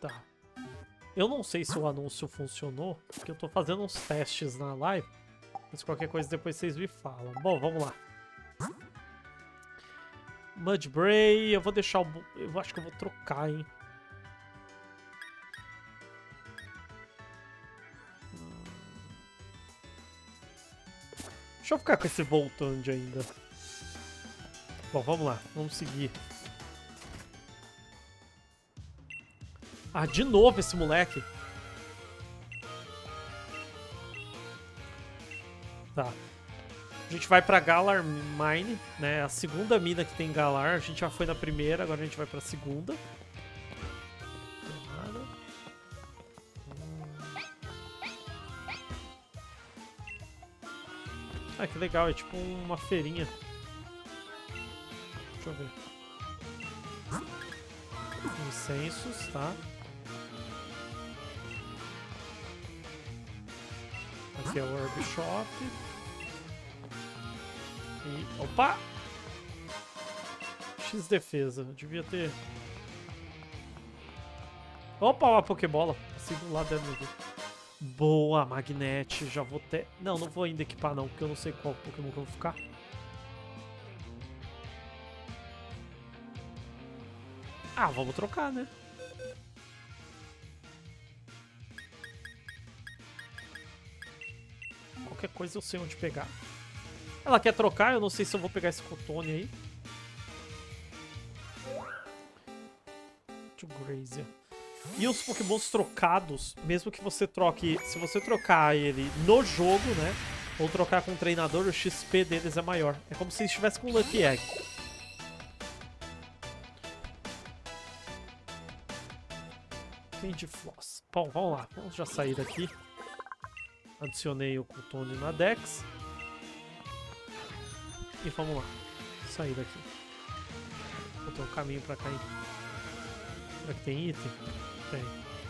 Tá. Eu não sei se o anúncio funcionou, porque eu tô fazendo uns testes na live. Mas qualquer coisa depois vocês me falam. Bom, vamos lá. Mudbray, eu vou deixar o... Eu acho que eu vou trocar, hein. Deixa eu ficar com esse Voltund ainda. Bom, vamos lá. Vamos seguir. Ah, de novo esse moleque. Tá. A gente vai pra Galar Mine, né? A segunda mina que tem Galar. A gente já foi na primeira, agora a gente vai pra segunda. Ah, que legal. É tipo uma feirinha. Deixa eu ver. Incensos, tá? Aqui é o Herb Shop. E... Opa! X defesa. Devia ter... Opa, uma Pokébola. Assim do lado dela. Boa, Magnet. Já vou ter... Não, não vou ainda equipar não, porque eu não sei qual Pokémon que eu vou ficar. Ah, vamos trocar, né? Qualquer coisa eu sei onde pegar. Ela quer trocar, eu não sei se eu vou pegar esse Cotone aí. To Grazer. E os Pokémons trocados, mesmo que você troque... Se você trocar ele no jogo, né? Ou trocar com o treinador, o XP deles é maior. É como se estivesse com o Lucky Egg. Candy Floss. Bom, vamos lá. Vamos já sair daqui. Adicionei o Cotone na Dex. E vamos lá. Sair daqui. Vou ter um caminho pra cá. Será que tem item? Tem.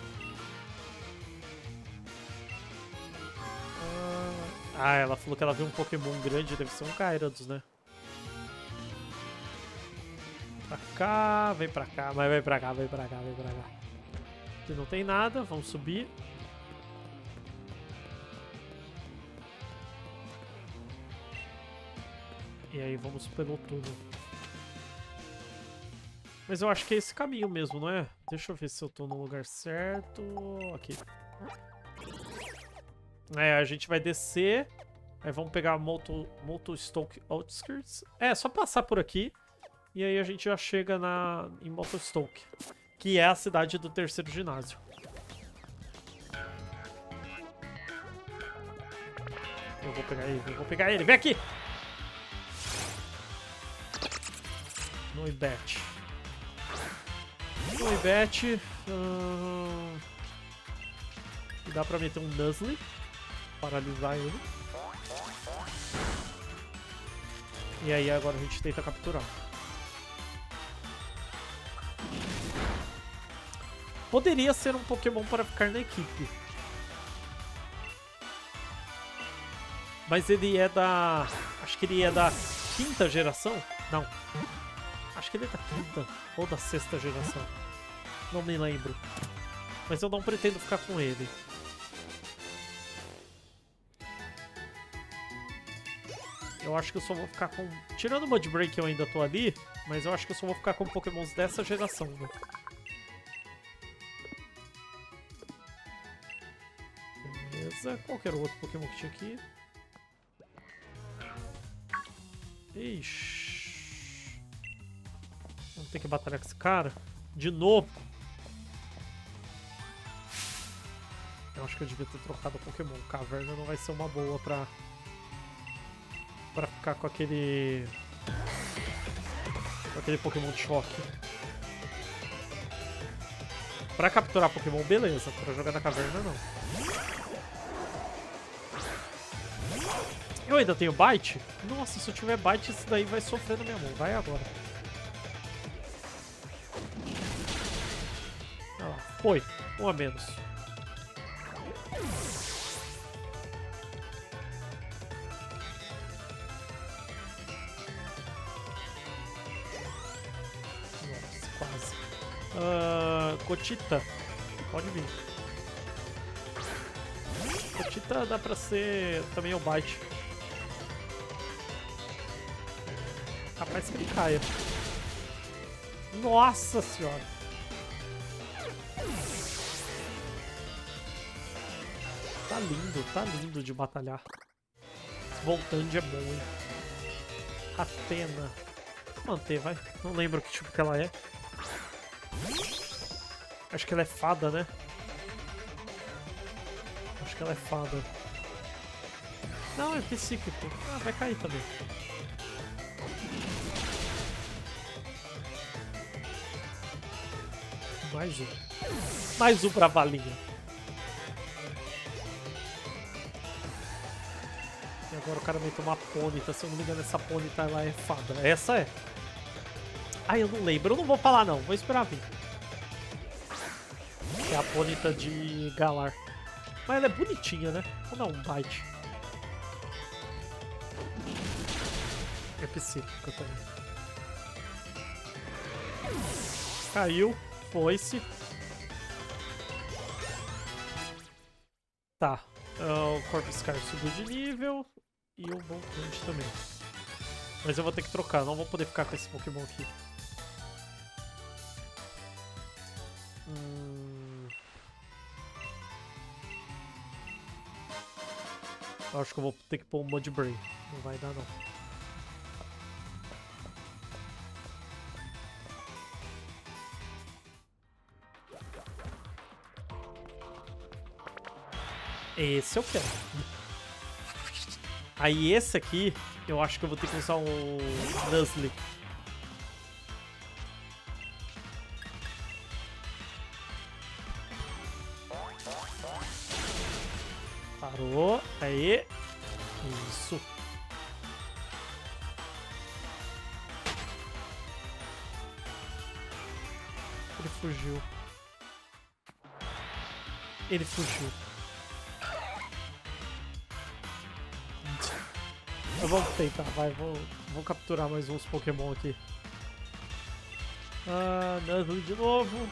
Ah, ela falou que ela viu um Pokémon grande. Deve ser um Gyarados, né? Pra cá, vem pra cá. Mas vem pra cá, vem pra cá, vem pra cá. Aqui não tem nada. Vamos subir. E aí vamos pelo túnel. Mas eu acho que é esse caminho mesmo, não é? Deixa eu ver se eu tô no lugar certo. Aqui. É, a gente vai descer. Aí vamos pegar Motostoke Outskirts. É, só passar por aqui. E aí a gente já chega em Motostoke. Que é a cidade do terceiro ginásio. Eu vou pegar ele, eu vou pegar ele. Vem aqui! Noibet. Noibet. Dá pra meter um Nuzlocke. Paralisar ele. E aí agora a gente tenta capturar. Poderia ser um Pokémon para ficar na equipe. Mas ele é da... Acho que ele é da quinta geração? Não. Acho que ele é da quinta ou da sexta geração. Não me lembro. Mas eu não pretendo ficar com ele. Eu acho que eu só vou ficar com... Tirando o Mudbray que eu ainda tô ali, mas eu acho que eu só vou ficar com Pokémons dessa geração, né? Beleza. Qual que era o outro Pokémon que tinha aqui? Ixi. Vamos ter que batalhar com esse cara. De novo. Eu acho que eu devia ter trocado o Pokémon. Caverna não vai ser uma boa pra ficar com aquele... Com aquele Pokémon de choque. Pra capturar Pokémon, beleza. Pra jogar na caverna, não. Eu ainda tenho Bite? Nossa, se eu tiver Bite, isso daí vai sofrer na minha mão. Vai agora. Ah lá, foi. Um a menos. Nossa, quase. Cotita. Pode vir. O Tita dá pra ser também o bite. Capaz que ele caia. Nossa senhora. Tá lindo de batalhar. Esse Voltande é bom, hein? Athena. Vou manter, vai. Não lembro que tipo que ela é. Acho que ela é fada, né? Acho que ela é fada. Não, é psíquico. Ah, vai cair também. Mais um. Mais um pra valinha. E agora o cara vai tomar Ponyta. Se eu não me engano, essa Ponyta ela é fada. Essa é. Ai, eu não lembro. Eu não vou falar, não. Vou esperar vir. É a Ponyta de Galar. Mas ela é bonitinha, né? Vou dar um bite. É psíquica também. Caiu. Foi-se. Tá. O Corpscar subiu de nível. E o Voltante também. Mas eu vou ter que trocar. Não vou poder ficar com esse Pokémon aqui. Eu acho que eu vou ter que pôr um Mudbray. Não vai dar, não. Esse eu quero. Aí esse aqui, eu acho que eu vou ter que usar o Nuzlocke. Parou. Aí. Isso. Ele fugiu. Ele fugiu. Eu vou tentar, vai. Vou capturar mais uns Pokémon aqui. Ah, Nuzlocke de novo.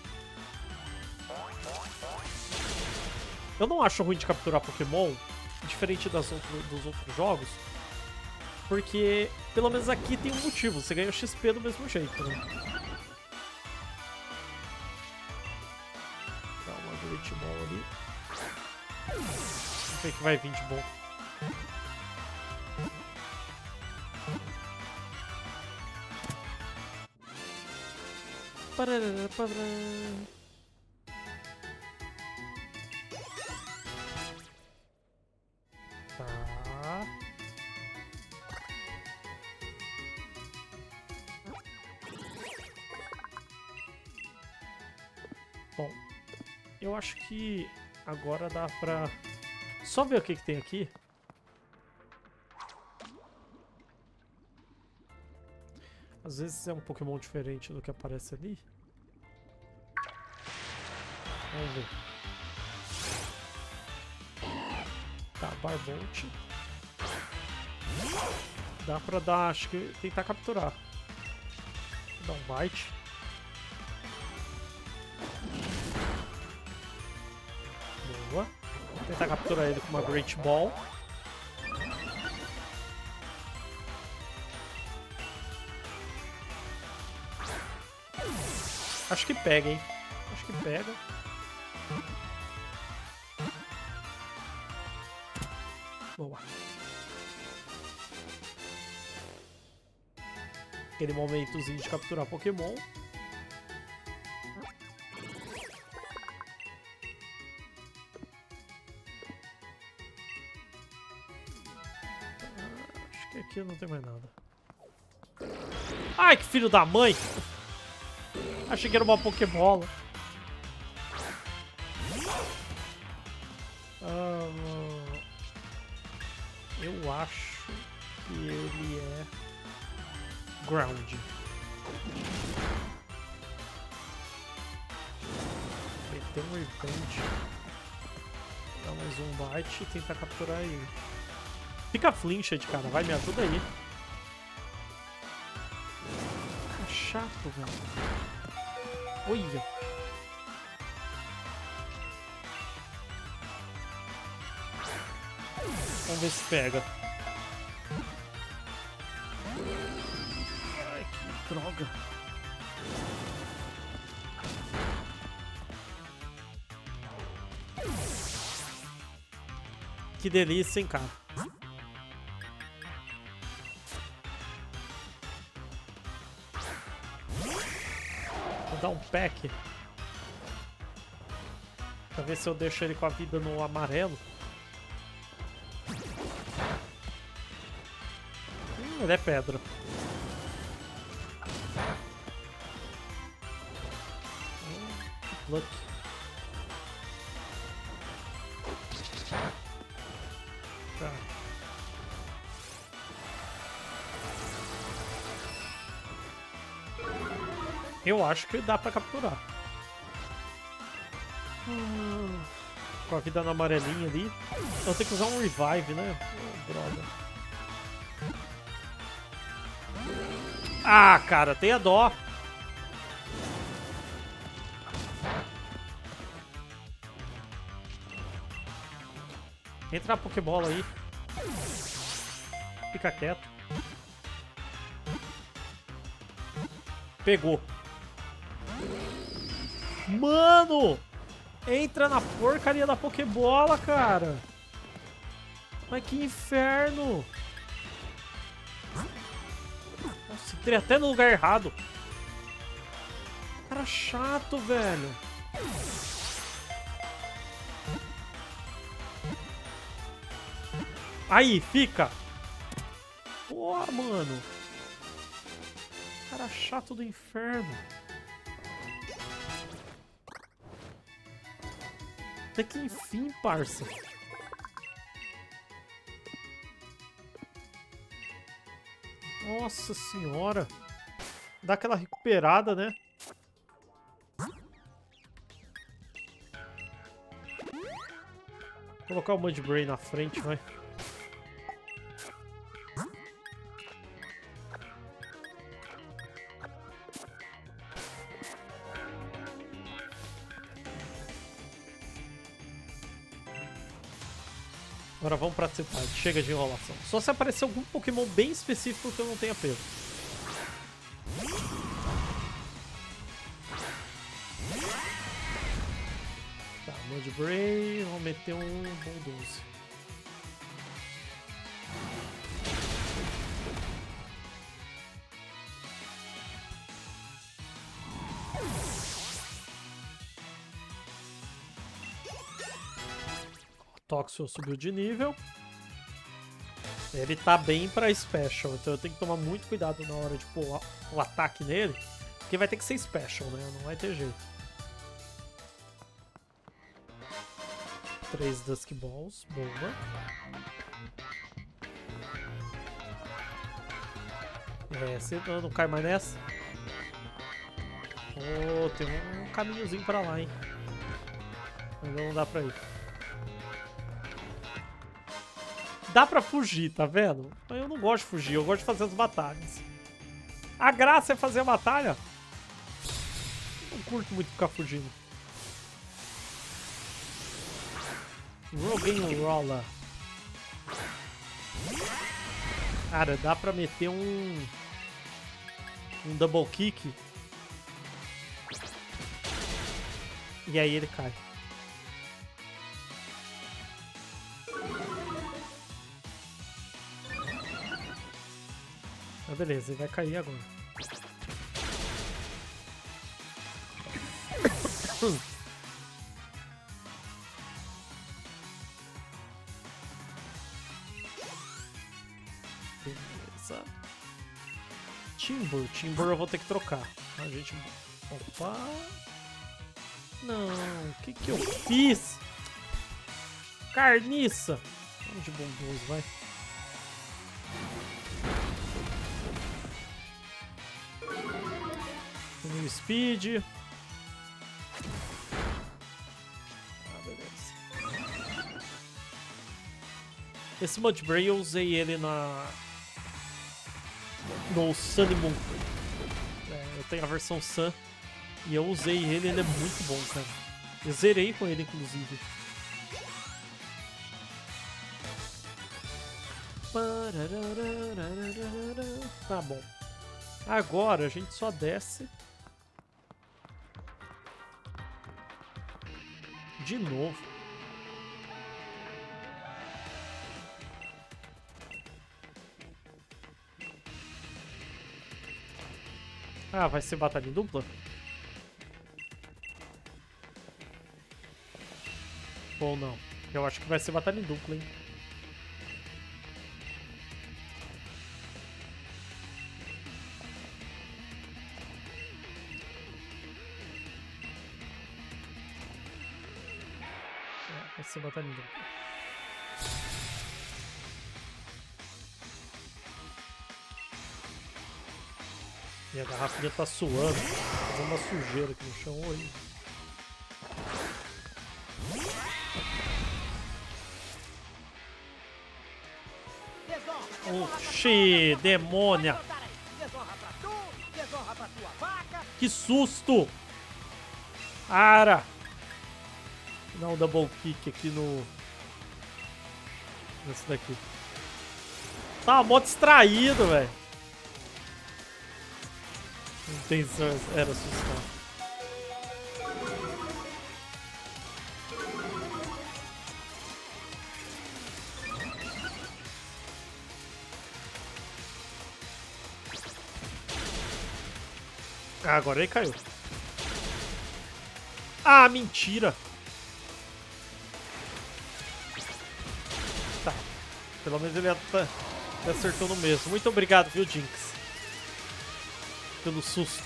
Eu não acho ruim de capturar Pokémon, diferente dos outros jogos, porque pelo menos aqui tem um motivo, você ganha o XP do mesmo jeito, né? Dá uma Great Ball ali. Vamos ver o que vai vir de bom. Parará, parará. Bom, eu acho que agora dá pra só ver o que tem aqui. Às vezes é um Pokémon diferente do que aparece ali. Vamos ver. Tá, Barbolt. Dá pra dar, acho que tentar capturar. Dá um bite. Boa. Tentar capturar ele com uma Great Ball. Acho que pega, hein? Acho que pega. Boa. Aquele momentozinho de capturar Pokémon. Acho que aqui não tem mais nada. Ai, que filho da mãe! Achei que era uma Pokébola. Eu acho que ele é Ground. Meter um Revenge. Dar mais um bite e tentar capturar ele. Fica flinched, cara. Vai, me ajuda aí. É chato, velho. Olha. Vamos ver se pega. Ai, que droga. Que delícia, hein, cara. Vou dar um pack. Pra ver se eu deixo ele com a vida no amarelo. Ele é pedra. Look. Tá. Eu acho que dá pra capturar. Com a vida na amarelinha ali. Então tem que usar um revive, né? Oh, droga. Ah, cara, tenha dó. Entra a Pokébola aí. Fica quieto. Pegou. Mano! Entra na porcaria da Pokébola, cara. Mas que inferno. Nossa, entrei até no lugar errado. Cara chato, velho. Aí, fica. Porra, mano. Cara chato do inferno. Até que enfim, parça. Nossa senhora. Dá aquela recuperada, né? Vou colocar o Mudbray na frente, vai. Agora vamos pra cidade. Chega de enrolação. Só se aparecer algum Pokémon bem específico que eu não tenha pego. Tá, Mudbray. Vamos meter um Bulldoze. Toxel subiu de nível. Ele tá bem pra Special, então eu tenho que tomar muito cuidado na hora de pôr o ataque nele, porque vai ter que ser Special, né? Não vai ter jeito. 3 Dusk Balls, boa. Você não cai mais nessa? Oh, tem um caminhozinho pra lá, hein? Mas não dá pra ir. Dá pra fugir, tá vendo? Mas eu não gosto de fugir, eu gosto de fazer as batalhas. A graça é fazer a batalha. Não curto muito ficar fugindo. Roggenrola. Cara, dá pra meter um double kick. E aí ele cai. Ah, beleza, ele vai cair agora. Beleza. Timber eu vou ter que trocar. A gente... Opa! Não, o que que eu fiz? Carniça! Vamos de Bulldoze, vai. New Speed. Ah, beleza. Esse Mudbray eu usei ele no Sun e Moon. Eu tenho a versão Sun e eu usei ele é muito bom, cara. Eu zerei com ele, inclusive. Tá bom. Agora a gente só desce. De novo. Ah, vai ser batalha em dupla? Ou não? Eu acho que vai ser batalha em dupla, hein? Vai ser batalha em dupla. E a garrafinha tá suando, fazendo uma sujeira aqui no chão hoje. Oxi, demônia! Que susto! Ara! Dá um double kick aqui no... Nesse daqui. Tá mó distraído, velho. A intenção era assustar. Ah, agora ele caiu. Ah, mentira! Tá. Pelo menos ele acertou no mesmo. Muito obrigado, viu, Jinx? Pelo susto.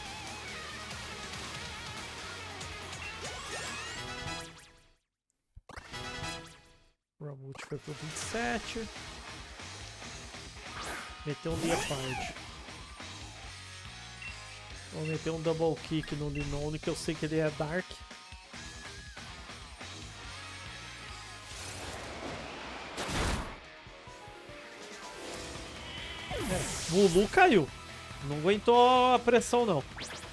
Ramut foi pro 27. Meteu um Leopard. Vou meter um double kick no Linone, que eu sei que ele é Dark. Vulu caiu. Não aguentou a pressão, não.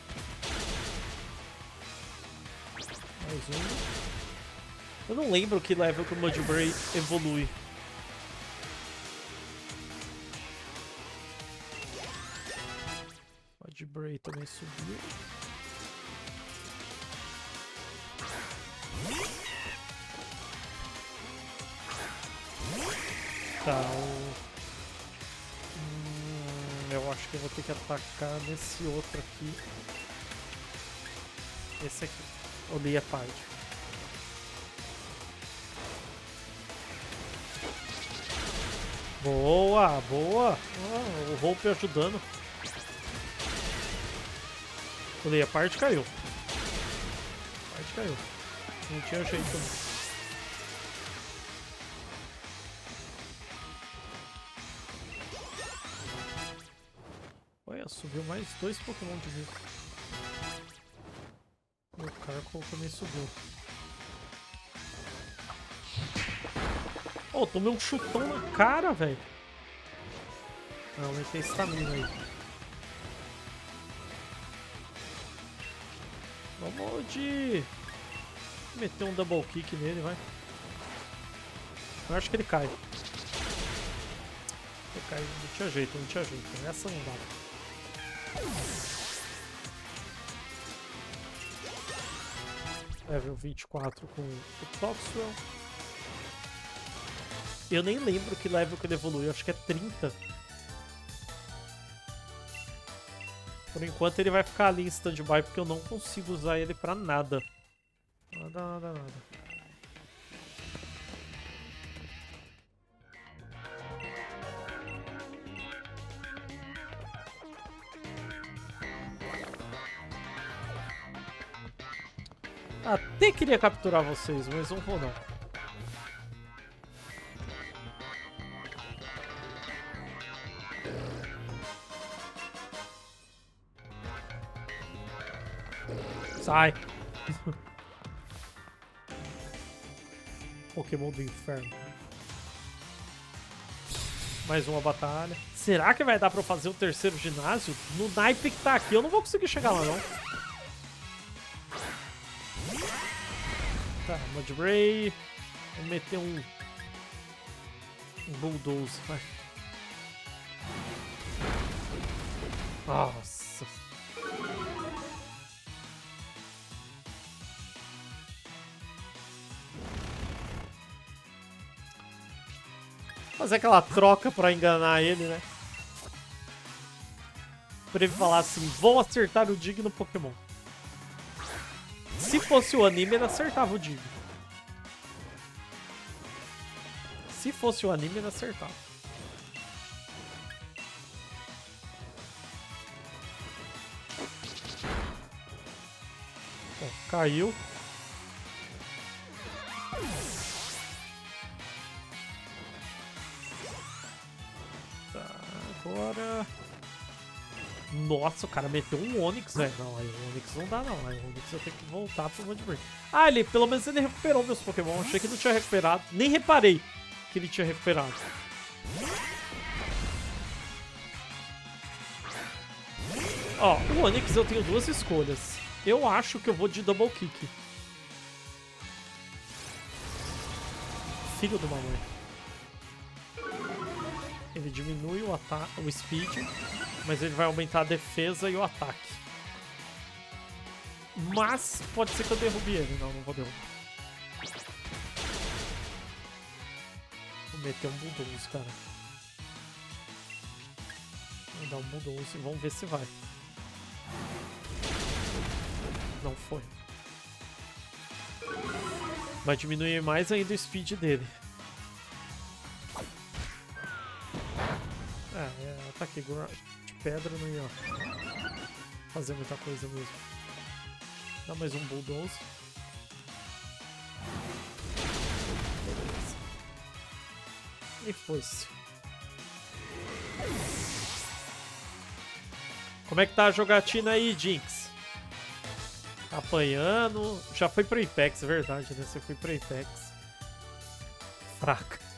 Mais um. Eu não lembro que level que o Mudbray evolui. Mudbray também subiu. Tá, eu acho que eu vou ter que atacar nesse outro aqui. Esse aqui. O Leopard. Boa, boa. Ah, o Hope ajudando. O Leopard caiu. O Leopard caiu. Não tinha jeito não. Olha, subiu mais 2 Pokémon de vida. O Carkol também subiu. Oh, tomei um chutão na cara, velho. Não, aumentei estamina aí. Vamos de... meter um double kick nele, vai. Eu acho que ele cai. Ele cai, não tinha jeito, não tinha jeito. Essa não dá. Level 24 com o Toxwell. Eu nem lembro que level que ele evolui, acho que é 30. Por enquanto ele vai ficar ali em stand-by porque eu não consigo usar ele pra nada. Nada, nada, nada. Até queria capturar vocês, mas não vou não. Sai! Pokémon do inferno. Mais uma batalha. Será que vai dar pra eu fazer o terceiro ginásio? No naipe que tá aqui, eu não vou conseguir chegar lá, não. Tá, Mudbray. Vou meter um Um Bulldoze, vai. Nossa. Fazer aquela troca pra enganar ele, né? Pra ele falar assim, vou acertar o Dig no Pokémon. Se fosse o anime, ele acertava o Dig. Se fosse o anime, ele acertava. Bom, caiu. Tá, agora... Nossa, o cara meteu um Onix, velho. Não, aí o Onix não dá, não. Aí o Onix eu tenho que voltar pro Mudbray. Ah, ele, pelo menos ele recuperou meus Pokémon. Achei que não tinha recuperado. Nem reparei que ele tinha recuperado. Ó, o Onix eu tenho duas escolhas. Eu acho que eu vou de Double Kick. Filho do mamãe. Ele diminui o ataque, o speed, mas ele vai aumentar a defesa e o ataque. Mas pode ser que eu derrube ele. Não, não vou derrubar. Vou meter um Bulldoze, cara. Vou dar um Bulldoze e vamos ver se vai. Não foi. Vai diminuir mais ainda o speed dele. Ataque de pedra não ia fazer muita coisa mesmo. Dá mais um Bulldoze. Beleza. E foi-se. Como é que tá a jogatina aí, Jinx? Tá apanhando. Já foi pro Apex, é verdade, né? Você foi pro Apex. Fraca.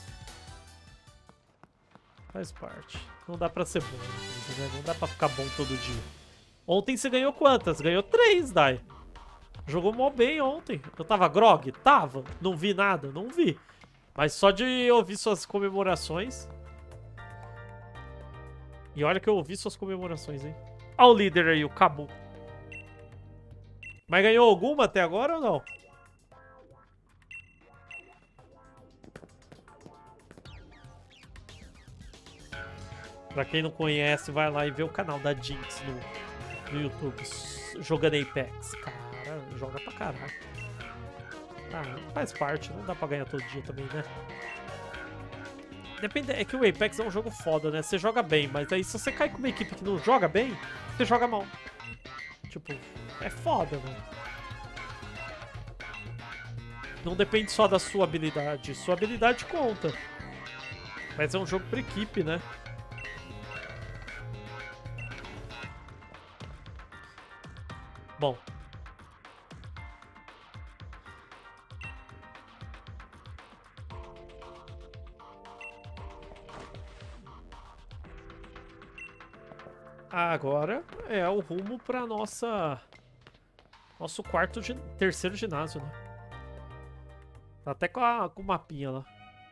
Faz parte. Não dá pra ser bom, né? Não dá pra ficar bom todo dia. Ontem você ganhou quantas? Ganhou 3, Dai. Jogou mó bem ontem. Eu tava grog? Tava. Não vi nada? Não vi. Mas só de ouvir suas comemorações. E olha que eu ouvi suas comemorações, hein? Olha o líder aí, o Cabu. Mas ganhou alguma até agora ou não? Pra quem não conhece, vai lá e vê o canal da Jinx no YouTube. Jogando Apex. Cara, joga pra caralho. Ah, faz parte. Não dá pra ganhar todo dia também, né? Depende, é que o Apex é um jogo foda, né? Você joga bem, mas aí se você cai com uma equipe que não joga bem, você joga mal. Tipo, é foda, mano. Não depende só da sua habilidade. Sua habilidade conta. Mas é um jogo pra equipe, né? Bom. Agora é o rumo para nosso terceiro ginásio, né? Tá até com o mapinha lá.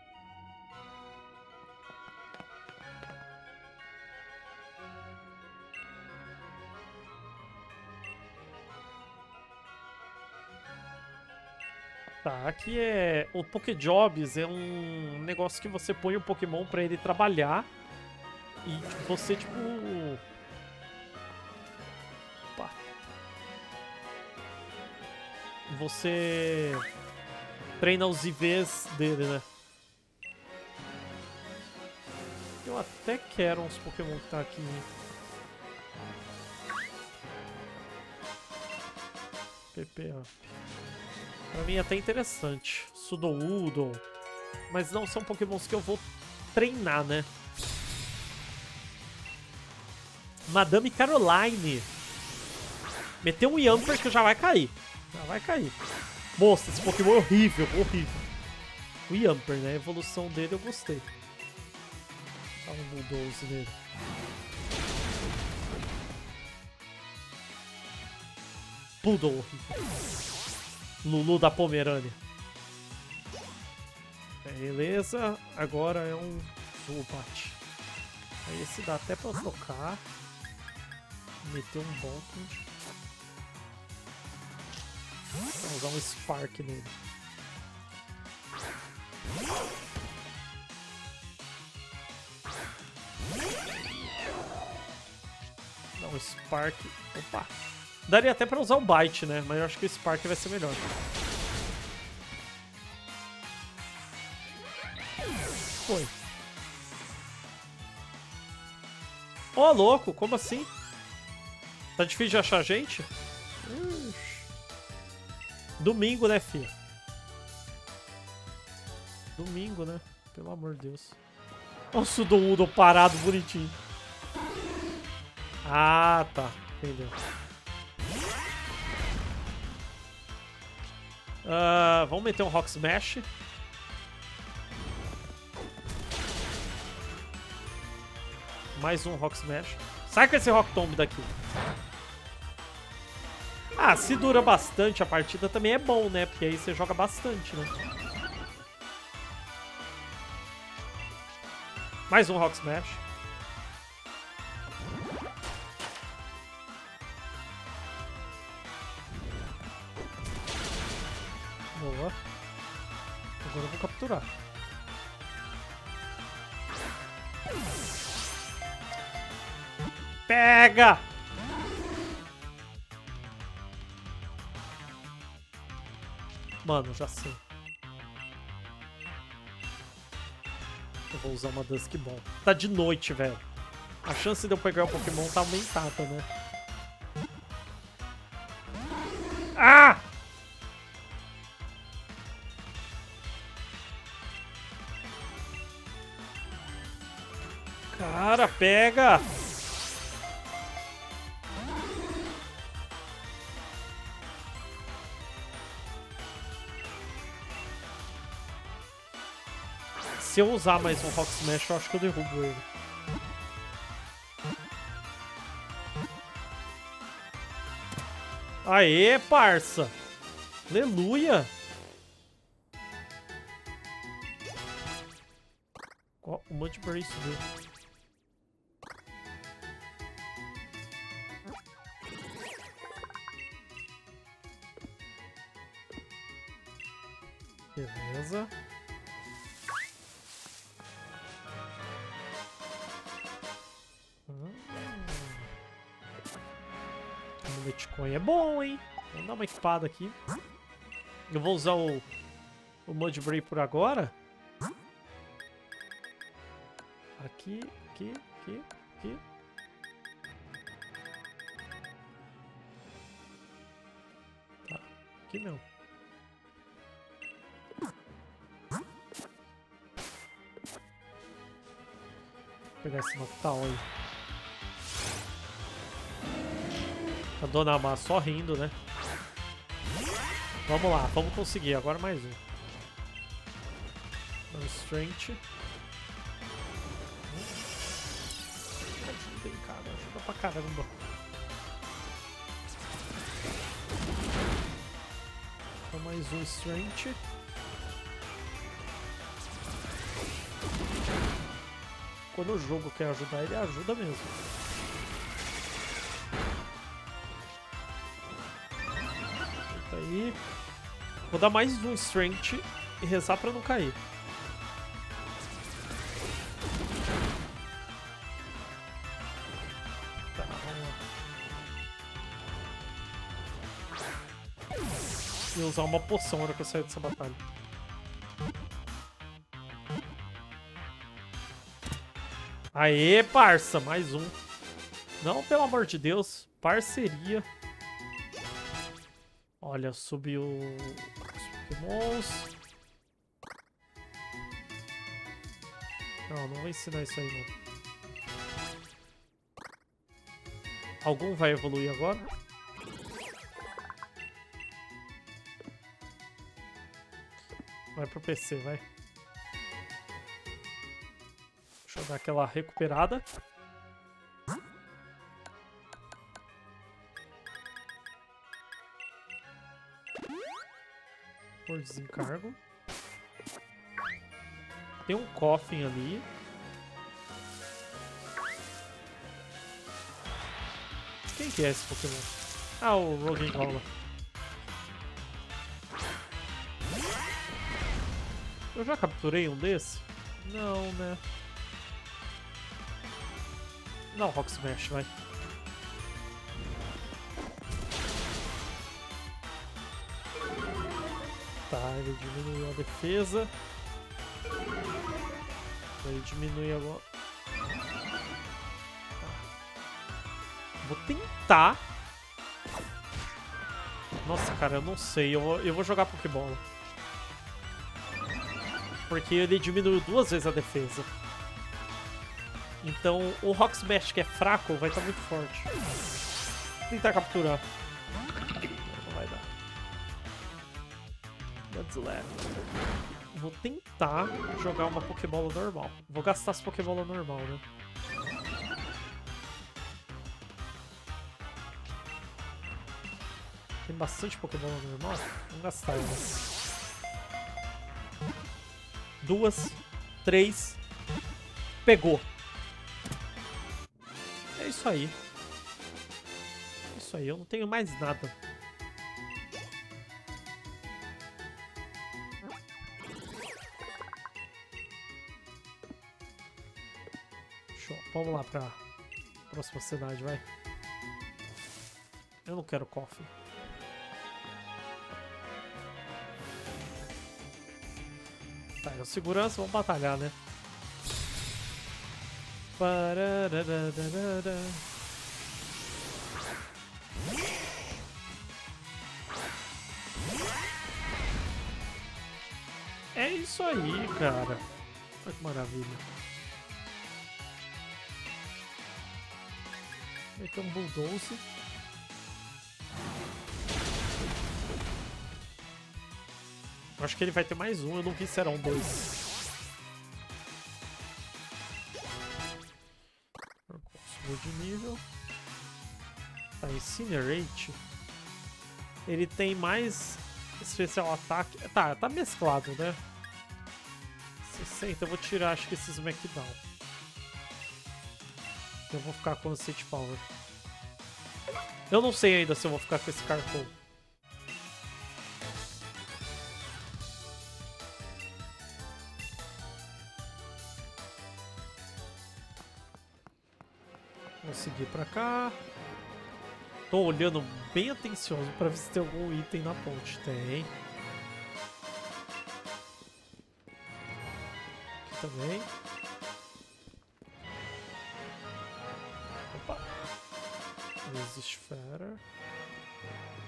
Tá, aqui é... O Pokéjobs é um negócio que você põe o Pokémon pra ele trabalhar. E você, tipo... Opa. Você treina os IVs dele, né? Eu até quero uns Pokémon que tá aqui. PP Up. Pra mim é até interessante. Sudowoodo. Mas não são Pokémons que eu vou treinar, né? Madame Caroline. Meteu um Yamper que já vai cair. Já vai cair. Moça, esse Pokémon é horrível, horrível. O Yamper, né? A evolução dele eu gostei. Dá um Bulldoze nele. Poodle. Lulu da Pomerânia. Beleza, agora é um Zubat. Aí esse dá até pra trocar. Meter um Boltund. Vou usar um Spark nele. Dá um Spark. Opa! Daria até pra usar o Bite, né? Mas eu acho que o Spark vai ser melhor. Foi. Ó, louco, como assim? Tá difícil de achar gente? Domingo, né, filha? Domingo, né? Pelo amor de Deus. Olha o Sudowoodo parado, bonitinho. Ah, tá. Entendeu. Vamos meter um Rock Smash. Mais um Rock Smash. Sai com esse Rock Tomb daqui. Ah, se dura bastante a partida também é bom, né? Porque aí você joga bastante, né? Mais um Rock Smash. Boa. Agora eu vou capturar. Pega! Mano, já sei. Eu vou usar uma Dusk Ball. Tá de noite, velho. A chance de eu pegar o Pokémon tá aumentada, né? Ah! Cara, pega! Se eu usar mais um Rock Smash, eu acho que eu derrubo ele. Aê, parça! Aleluia! Ó, o Mudbray subiu. Beleza. O Bitcoin é bom, hein? Vamos dar uma equipada aqui. Eu vou usar o Mudbray por agora. Aqui, aqui, aqui, aqui. Tá, aqui não. Vou pegar esse Noctowl aí. A Dona Má só rindo, né? Vamos lá, vamos conseguir. Agora mais um. Strength. Ajuda, cara. Ajuda pra caramba. Então mais um Strength. Quando o jogo quer ajudar, ele ajuda mesmo. Aí. Vou dar mais um Strength e rezar pra não cair. Tá, vamos lá. E usar uma poção na hora que eu sair dessa batalha. Aê, parça! Mais um. Não, pelo amor de Deus. Parceria. Olha, subiu os Pokémons. Não vou ensinar isso aí, não. Algum vai evoluir agora? Vai pro PC, vai. Deixa eu dar aquela recuperada. Por desencargo. Tem um Koffing ali. Quem que é esse Pokémon? Ah, o Roggenrola. Eu já capturei um desse? Não, né? Não, Rock Smash, vai. Tá, ele diminuiu a defesa. Ele diminui agora. Tá. Vou tentar. Nossa, cara, eu não sei. Eu vou jogar Pokébola. Porque ele diminuiu 2 vezes a defesa. Então o Rock Smash, que é fraco, vai estar muito forte. Vou tentar capturar. Não vai dar. Let's let. Vou tentar jogar uma Pokébola normal. Vou gastar as Pokébola normal, né? Tem bastante Pokébola normal. Vamos gastar elas. 2, 3. Pegou. É isso aí. É isso aí, eu não tenho mais nada. Show. Vamos lá pra próxima cidade, vai. Eu não quero Koffing. Tá, eu segurança, vamos batalhar, né? É isso aí, cara. Olha que maravilha. Vai ter um Bulldoze. Acho que ele vai ter mais um, eu não vi se eram 2. Subiu de nível. Tá, Incinerate. Ele tem mais especial ataque. Tá mesclado, né? 60, eu vou tirar acho que esse Smackdown. Eu vou ficar com o City Power. Eu não sei ainda se eu vou ficar com esse Carcon. Vou seguir pra cá. Tô olhando bem atencioso pra ver se tem algum item na ponte. Tem. Aqui também. Opa. Resist Fera.